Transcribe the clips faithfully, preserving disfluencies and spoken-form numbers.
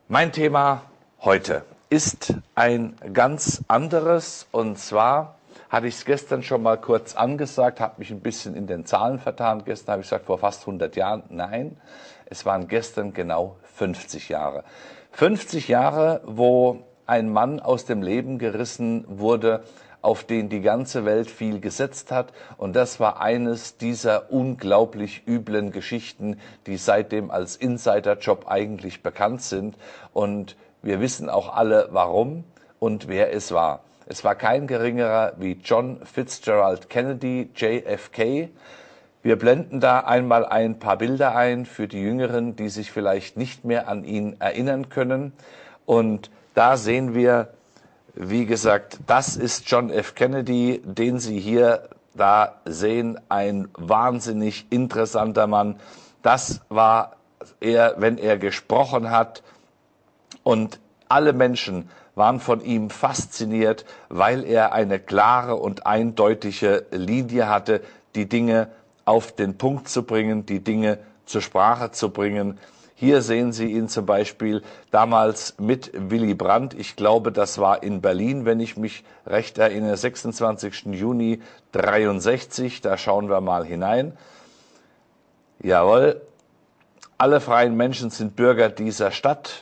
Mein Thema heute ist ein ganz anderes, und zwar hatte ich es gestern schon mal kurz angesagt, habe mich ein bisschen in den Zahlen vertan. Gestern habe ich gesagt, vor fast hundert Jahren. Nein, es waren gestern genau fünfzig Jahre. fünfzig Jahre, wo ein Mann aus dem Leben gerissen wurde, auf den die ganze Welt viel gesetzt hat. Und das war eines dieser unglaublich üblen Geschichten, die seitdem als Insiderjob eigentlich bekannt sind. Und wir wissen auch alle, warum und wer es war. Es war kein geringerer wie John Fitzgerald Kennedy, J F K. Wir blenden da einmal ein paar Bilder ein für die Jüngeren, die sich vielleicht nicht mehr an ihn erinnern können. Und da sehen wir, wie gesagt, das ist John F. Kennedy, den Sie hier da sehen, ein wahnsinnig interessanter Mann. Das war er, wenn er gesprochen hat, und alle Menschen waren von ihm fasziniert, weil er eine klare und eindeutige Linie hatte, die Dinge auf den Punkt zu bringen, die Dinge zur Sprache zu bringen. Hier sehen Sie ihn zum Beispiel damals mit Willy Brandt. Ich glaube, das war in Berlin, wenn ich mich recht erinnere, sechsundzwanzigsten Juni dreiundsechzig. Da schauen wir mal hinein. Jawohl, alle freien Menschen sind Bürger dieser Stadt.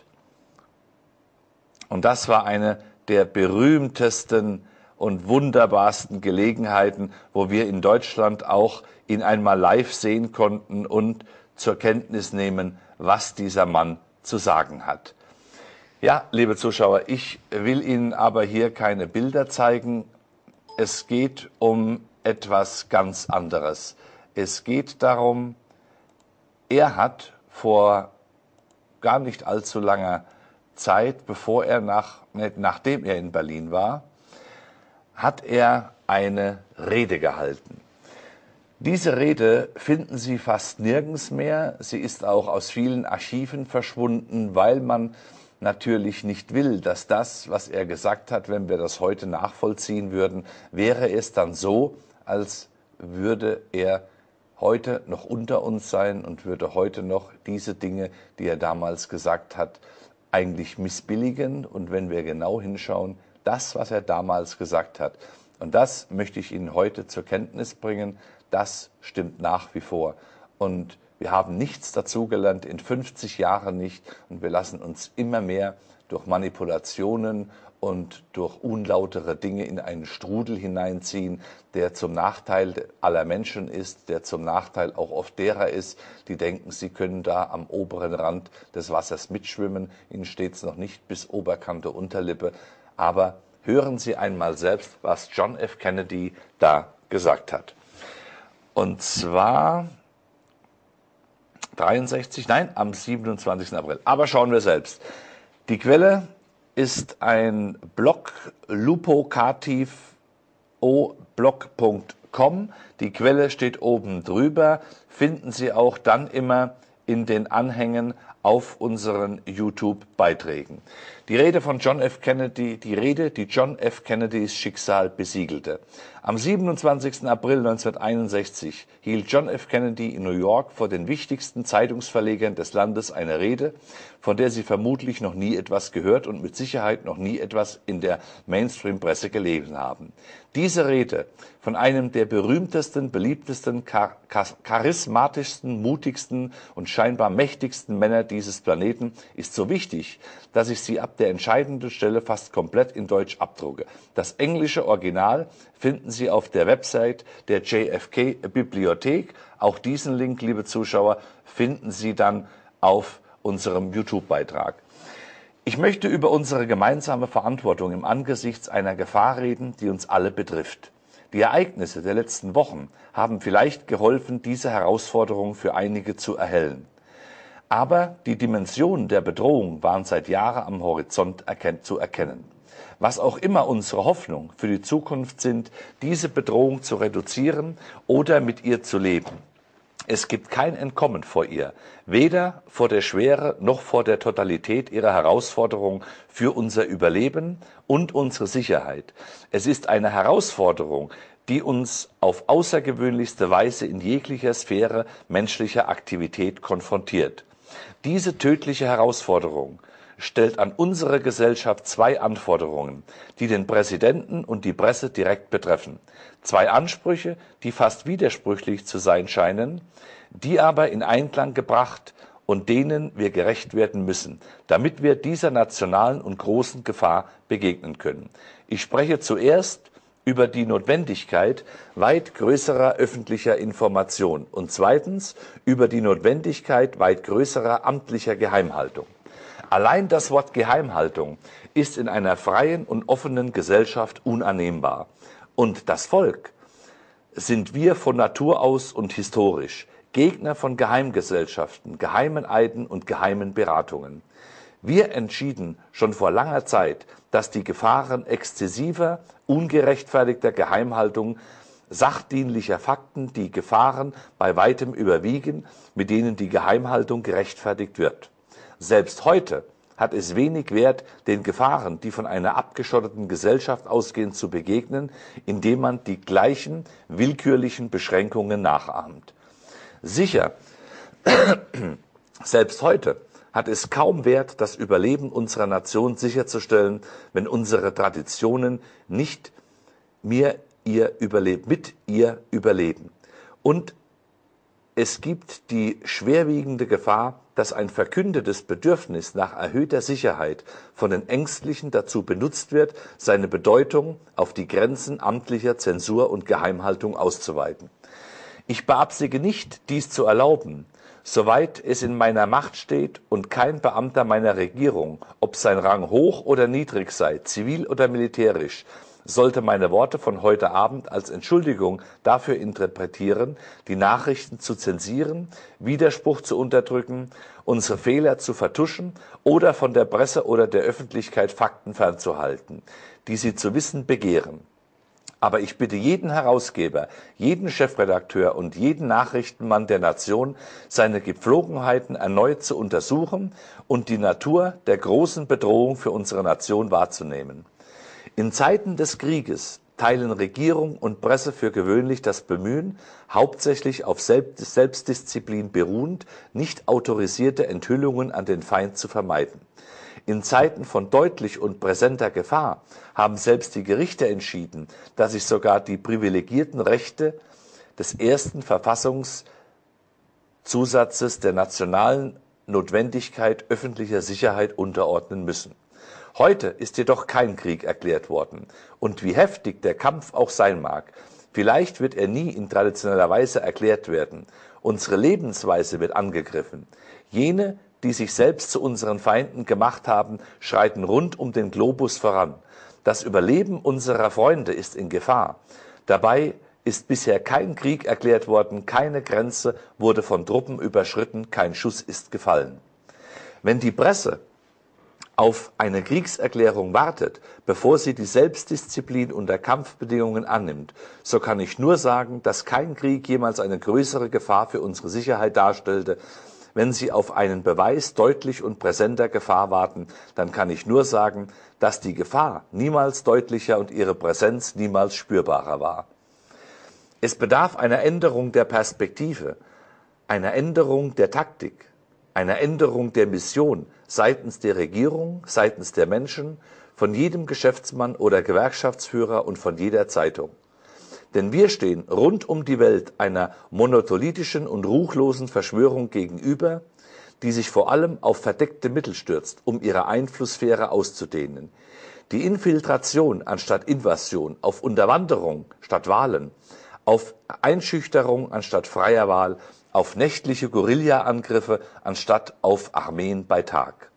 Und das war eine der berühmtesten und wunderbarsten Gelegenheiten, wo wir in Deutschland auch ihn einmal live sehen konnten und zur Kenntnis nehmen, was dieser Mann zu sagen hat. Ja, liebe Zuschauer, ich will Ihnen aber hier keine Bilder zeigen. Es geht um etwas ganz anderes. Es geht darum, er hat vor gar nicht allzu langer Zeit, bevor er nach, nachdem er in Berlin war, hat er eine Rede gehalten. Diese Rede finden Sie fast nirgends mehr. Sie ist auch aus vielen Archiven verschwunden, weil man natürlich nicht will, dass das, was er gesagt hat, wenn wir das heute nachvollziehen würden, wäre es dann so, als würde er heute noch unter uns sein und würde heute noch diese Dinge, die er damals gesagt hat, eigentlich missbilligen. Und wenn wir genau hinschauen, das, was er damals gesagt hat, und das möchte ich Ihnen heute zur Kenntnis bringen, das stimmt nach wie vor. Und wir haben nichts dazugelernt, in fünfzig Jahren nicht. Und wir lassen uns immer mehr durch Manipulationen und durch unlautere Dinge in einen Strudel hineinziehen, der zum Nachteil aller Menschen ist, der zum Nachteil auch oft derer ist, die denken, sie können da am oberen Rand des Wassers mitschwimmen. Ihnen steht es noch nicht bis Oberkante Unterlippe. Aber hören Sie einmal selbst, was John F. Kennedy da gesagt hat. Und zwar dreiundsechzig, nein, am siebenundzwanzigsten April. Aber schauen wir selbst. Die Quelle ist ein Blog, lupocativ o blog punkt com. Die Quelle steht oben drüber, finden Sie auch dann immer in den Anhängen auf unseren YouTube-Beiträgen. Die Rede von John F. Kennedy, die Rede, die John F. Kennedys Schicksal besiegelte. Am siebenundzwanzigsten April neunzehnhunderteinundsechzig hielt John F. Kennedy in New York vor den wichtigsten Zeitungsverlegern des Landes eine Rede, von der Sie vermutlich noch nie etwas gehört und mit Sicherheit noch nie etwas in der Mainstream-Presse gelesen haben. Diese Rede von einem der berühmtesten, beliebtesten, char charismatischsten, mutigsten und scheinbar mächtigsten Männer dieses Planeten ist so wichtig, dass ich sie ab der entscheidenden Stelle fast komplett in Deutsch abdrucke. Das englische Original finden Sie auf der Website der J F K-Bibliothek. Auch diesen Link, liebe Zuschauer, finden Sie dann auf unserem YouTube-Beitrag. Ich möchte über unsere gemeinsame Verantwortung im Angesichts einer Gefahr reden, die uns alle betrifft. Die Ereignisse der letzten Wochen haben vielleicht geholfen, diese Herausforderung für einige zu erhellen. Aber die Dimensionen der Bedrohung waren seit Jahren am Horizont zu erkennen. Was auch immer unsere Hoffnung für die Zukunft sind, diese Bedrohung zu reduzieren oder mit ihr zu leben. Es gibt kein Entkommen vor ihr, weder vor der Schwere noch vor der Totalität ihrer Herausforderung für unser Überleben und unsere Sicherheit. Es ist eine Herausforderung, die uns auf außergewöhnlichste Weise in jeglicher Sphäre menschlicher Aktivität konfrontiert. Diese tödliche Herausforderung stellt an unsere Gesellschaft zwei Anforderungen, die den Präsidenten und die Presse direkt betreffen. Zwei Ansprüche, die fast widersprüchlich zu sein scheinen, die aber in Einklang gebracht und denen wir gerecht werden müssen, damit wir dieser nationalen und großen Gefahr begegnen können. Ich spreche zuerst über die Notwendigkeit weit größerer öffentlicher Information und zweitens über die Notwendigkeit weit größerer amtlicher Geheimhaltung. Allein das Wort Geheimhaltung ist in einer freien und offenen Gesellschaft unannehmbar. Und das Volk sind wir von Natur aus und historisch Gegner von Geheimgesellschaften, geheimen Eiden und geheimen Beratungen. Wir entschieden schon vor langer Zeit, dass die Gefahren exzessiver, ungerechtfertigter Geheimhaltung sachdienlicher Fakten die Gefahren bei weitem überwiegen, mit denen die Geheimhaltung gerechtfertigt wird. Selbst heute hat es wenig Wert, den Gefahren, die von einer abgeschotteten Gesellschaft ausgehen, zu begegnen, indem man die gleichen willkürlichen Beschränkungen nachahmt. Sicher, selbst heute hat es kaum Wert, das Überleben unserer Nation sicherzustellen, wenn unsere Traditionen nicht mehr ihr überleben, mit ihr überleben. Und es gibt die schwerwiegende Gefahr, dass ein verkündetes Bedürfnis nach erhöhter Sicherheit von den Ängstlichen dazu benutzt wird, seine Bedeutung auf die Grenzen amtlicher Zensur und Geheimhaltung auszuweiten. Ich beabsichtige nicht, dies zu erlauben, soweit es in meiner Macht steht und kein Beamter meiner Regierung, ob sein Rang hoch oder niedrig sei, zivil oder militärisch, sollte meine Worte von heute Abend als Entschuldigung dafür interpretieren, die Nachrichten zu zensieren, Widerspruch zu unterdrücken, unsere Fehler zu vertuschen oder von der Presse oder der Öffentlichkeit Fakten fernzuhalten, die sie zu wissen begehren. Aber ich bitte jeden Herausgeber, jeden Chefredakteur und jeden Nachrichtenmann der Nation, seine Gepflogenheiten erneut zu untersuchen und die Natur der großen Bedrohung für unsere Nation wahrzunehmen. In Zeiten des Krieges teilen Regierung und Presse für gewöhnlich das Bemühen, hauptsächlich auf Selbstdisziplin beruhend, nicht autorisierte Enthüllungen an den Feind zu vermeiden. In Zeiten von deutlich und präsenter Gefahr haben selbst die Gerichte entschieden, dass sich sogar die privilegierten Rechte des ersten Verfassungszusatzes der nationalen Notwendigkeit öffentlicher Sicherheit unterordnen müssen. Heute ist jedoch kein Krieg erklärt worden. Und wie heftig der Kampf auch sein mag, vielleicht wird er nie in traditioneller Weise erklärt werden. Unsere Lebensweise wird angegriffen. Jene, die sich selbst zu unseren Feinden gemacht haben, schreiten rund um den Globus voran. Das Überleben unserer Freunde ist in Gefahr. Dabei ist bisher kein Krieg erklärt worden, keine Grenze wurde von Truppen überschritten, kein Schuss ist gefallen. Wenn die Presse auf eine Kriegserklärung wartet, bevor sie die Selbstdisziplin unter Kampfbedingungen annimmt, so kann ich nur sagen, dass kein Krieg jemals eine größere Gefahr für unsere Sicherheit darstellte. Wenn Sie auf einen Beweis deutlich und präsenter Gefahr warten, dann kann ich nur sagen, dass die Gefahr niemals deutlicher und ihre Präsenz niemals spürbarer war. Es bedarf einer Änderung der Perspektive, einer Änderung der Taktik, einer Änderung der Mission seitens der Regierung, seitens der Menschen, von jedem Geschäftsmann oder Gewerkschaftsführer und von jeder Zeitung. Denn wir stehen rund um die Welt einer monotholithischen und ruchlosen Verschwörung gegenüber, die sich vor allem auf verdeckte Mittel stürzt, um ihre Einflusssphäre auszudehnen. Die Infiltration anstatt Invasion, auf Unterwanderung statt Wahlen, auf Einschüchterung anstatt freier Wahl, auf nächtliche Guerilla-Angriffe anstatt auf Armeen bei Tag.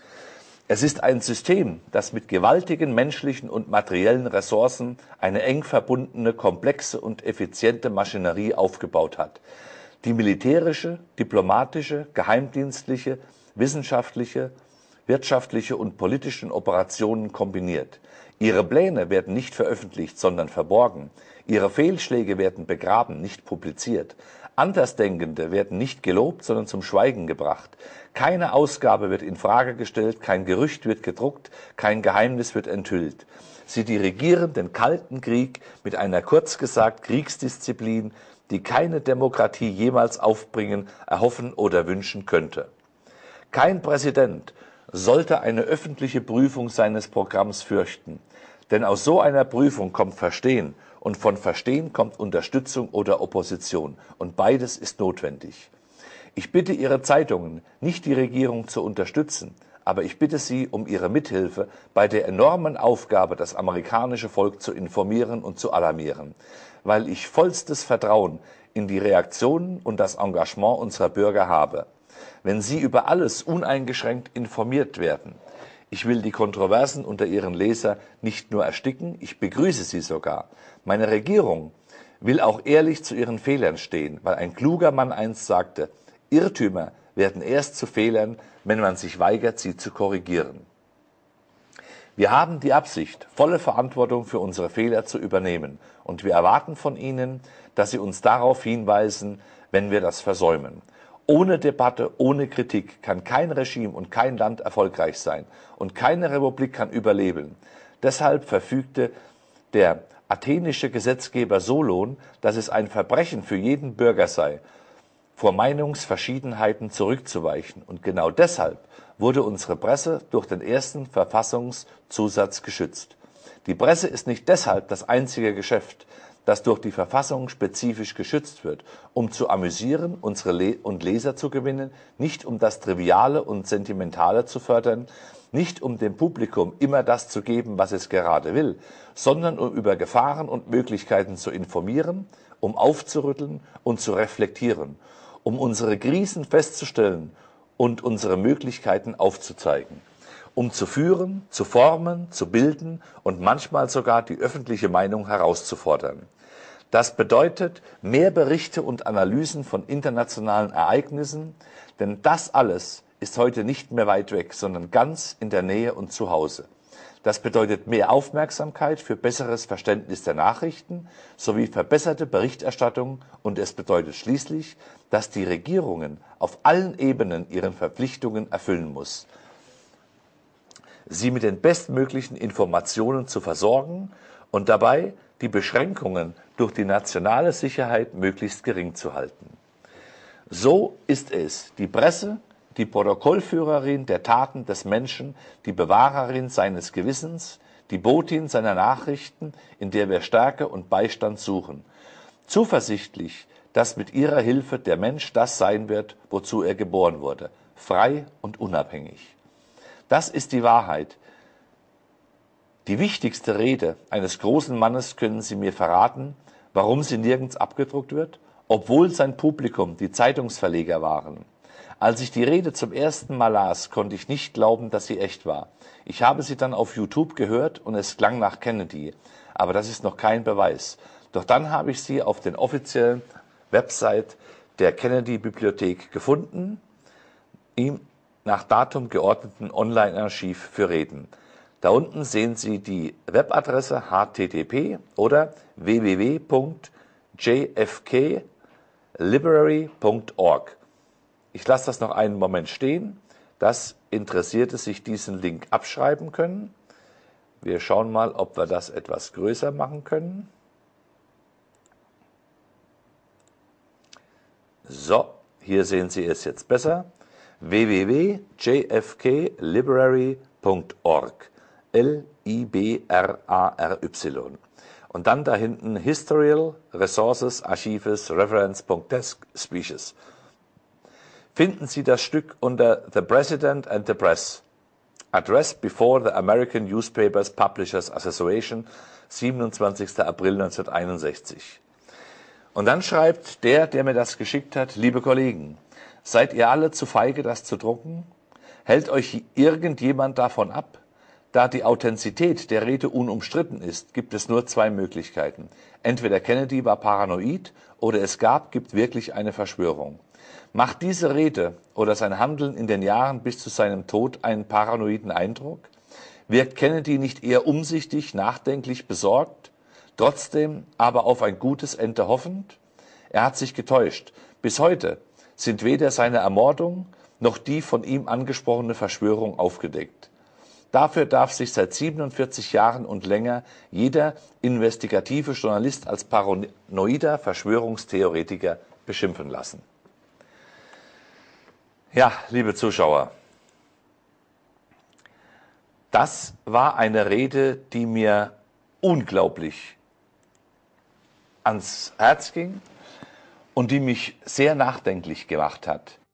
Es ist ein System, das mit gewaltigen menschlichen und materiellen Ressourcen eine eng verbundene, komplexe und effiziente Maschinerie aufgebaut hat, die militärische, diplomatische, geheimdienstliche, wissenschaftliche, wirtschaftliche und politische Operationen kombiniert. Ihre Pläne werden nicht veröffentlicht, sondern verborgen. Ihre Fehlschläge werden begraben, nicht publiziert. Andersdenkende werden nicht gelobt, sondern zum Schweigen gebracht. Keine Ausgabe wird in Frage gestellt, kein Gerücht wird gedruckt, kein Geheimnis wird enthüllt. Sie dirigieren den Kalten Krieg mit einer kurz gesagt Kriegsdisziplin, die keine Demokratie jemals aufbringen, erhoffen oder wünschen könnte. Kein Präsident sollte eine öffentliche Prüfung seines Programms fürchten. Denn aus so einer Prüfung kommt Verstehen und von Verstehen kommt Unterstützung oder Opposition und beides ist notwendig. Ich bitte Ihre Zeitungen, nicht die Regierung zu unterstützen, aber ich bitte Sie um Ihre Mithilfe bei der enormen Aufgabe, das amerikanische Volk zu informieren und zu alarmieren, weil ich vollstes Vertrauen in die Reaktionen und das Engagement unserer Bürger habe. Wenn Sie über alles uneingeschränkt informiert werden, ich will die Kontroversen unter Ihren Leser nicht nur ersticken, ich begrüße sie sogar. Meine Regierung will auch ehrlich zu ihren Fehlern stehen, weil ein kluger Mann einst sagte, Irrtümer werden erst zu Fehlern, wenn man sich weigert, sie zu korrigieren. Wir haben die Absicht, volle Verantwortung für unsere Fehler zu übernehmen und wir erwarten von Ihnen, dass Sie uns darauf hinweisen, wenn wir das versäumen. Ohne Debatte, ohne Kritik kann kein Regime und kein Land erfolgreich sein und keine Republik kann überleben. Deshalb verfügte der athenische Gesetzgeber Solon, dass es ein Verbrechen für jeden Bürger sei, vor Meinungsverschiedenheiten zurückzuweichen. Und genau deshalb wurde unsere Presse durch den ersten Verfassungszusatz geschützt. Die Presse ist nicht deshalb das einzige Geschäft, das durch die Verfassung spezifisch geschützt wird, um zu amüsieren, unsere Le- und Leser zu gewinnen, nicht um das Triviale und Sentimentale zu fördern, nicht um dem Publikum immer das zu geben, was es gerade will, sondern um über Gefahren und Möglichkeiten zu informieren, um aufzurütteln und zu reflektieren, um unsere Krisen festzustellen und unsere Möglichkeiten aufzuzeigen, um zu führen, zu formen, zu bilden und manchmal sogar die öffentliche Meinung herauszufordern. Das bedeutet mehr Berichte und Analysen von internationalen Ereignissen, denn das alles ist heute nicht mehr weit weg, sondern ganz in der Nähe und zu Hause. Das bedeutet mehr Aufmerksamkeit für besseres Verständnis der Nachrichten sowie verbesserte Berichterstattung und es bedeutet schließlich, dass die Regierungen auf allen Ebenen ihren Verpflichtungen erfüllen muss, sie mit den bestmöglichen Informationen zu versorgen und dabei die Beschränkungen durch die nationale Sicherheit möglichst gering zu halten. So ist es die Presse, die Protokollführerin der Taten des Menschen, die Bewahrerin seines Gewissens, die Botin seiner Nachrichten, in der wir Stärke und Beistand suchen. Zuversichtlich, dass mit ihrer Hilfe der Mensch das sein wird, wozu er geboren wurde, frei und unabhängig. Das ist die Wahrheit. Die wichtigste Rede eines großen Mannes können Sie mir verraten, warum sie nirgends abgedruckt wird, obwohl sein Publikum die Zeitungsverleger waren. Als ich die Rede zum ersten Mal las, konnte ich nicht glauben, dass sie echt war. Ich habe sie dann auf YouTube gehört und es klang nach Kennedy, aber das ist noch kein Beweis. Doch dann habe ich sie auf den offiziellen Website der Kennedy-Bibliothek gefunden, im nach Datum geordneten Online-Archiv für Reden. Da unten sehen Sie die Webadresse h t t p oder w w w punkt j f k library punkt org. Ich lasse das noch einen Moment stehen, dass Interessierte sich diesen Link abschreiben können. Wir schauen mal, ob wir das etwas größer machen können. So, hier sehen Sie es jetzt besser. w w w punkt j f k library punkt org. L I B R A R Y. Und dann da hinten Historial, Resources, Archives, Reference, Desk, Speeches. Finden Sie das Stück unter The President and the Press. Address before the American Newspapers Publishers Association, siebenundzwanzigster April neunzehnhunderteinundsechzig. Und dann schreibt der, der mir das geschickt hat, liebe Kollegen, seid ihr alle zu feige, das zu drucken? Hält euch irgendjemand davon ab? Da die Authentizität der Rede unumstritten ist, gibt es nur zwei Möglichkeiten. Entweder Kennedy war paranoid oder es gab, gibt wirklich eine Verschwörung. Macht diese Rede oder sein Handeln in den Jahren bis zu seinem Tod einen paranoiden Eindruck? Wirkt Kennedy nicht eher umsichtig, nachdenklich, besorgt, trotzdem aber auf ein gutes Ende hoffend? Er hat sich getäuscht. Bis heute sind weder seine Ermordung noch die von ihm angesprochene Verschwörung aufgedeckt. Dafür darf sich seit siebenundvierzig Jahren und länger jeder investigative Journalist als paranoider Verschwörungstheoretiker beschimpfen lassen. Ja, liebe Zuschauer, das war eine Rede, die mir unglaublich ans Herz ging und die mich sehr nachdenklich gemacht hat.